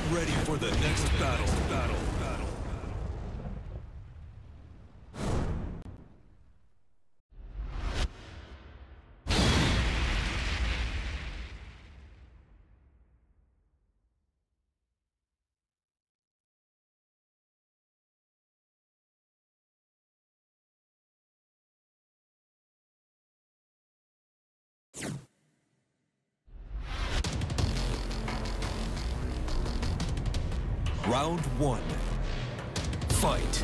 ready for the next battle. Round one. Fight.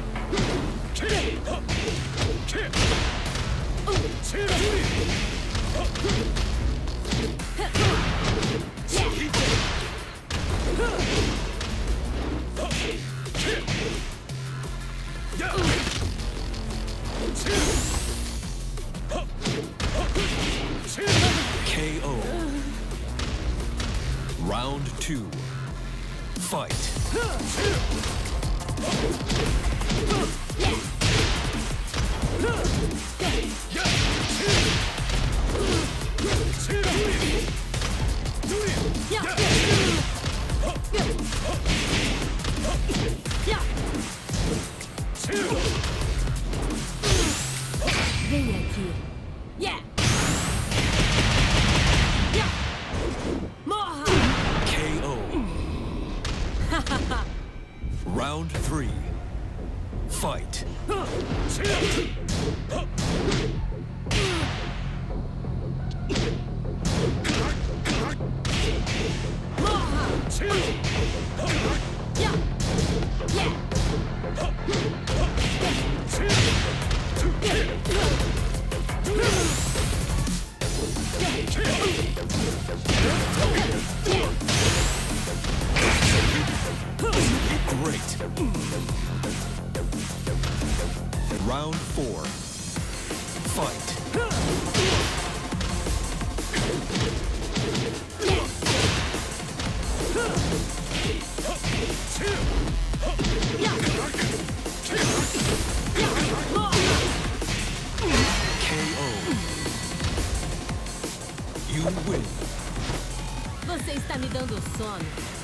KO. Round two. Fight. Vem aqui. Yeah. Morra. KO. Round three. Fight. Great. Round four. Fight. KO. You win. Você está me dando sono.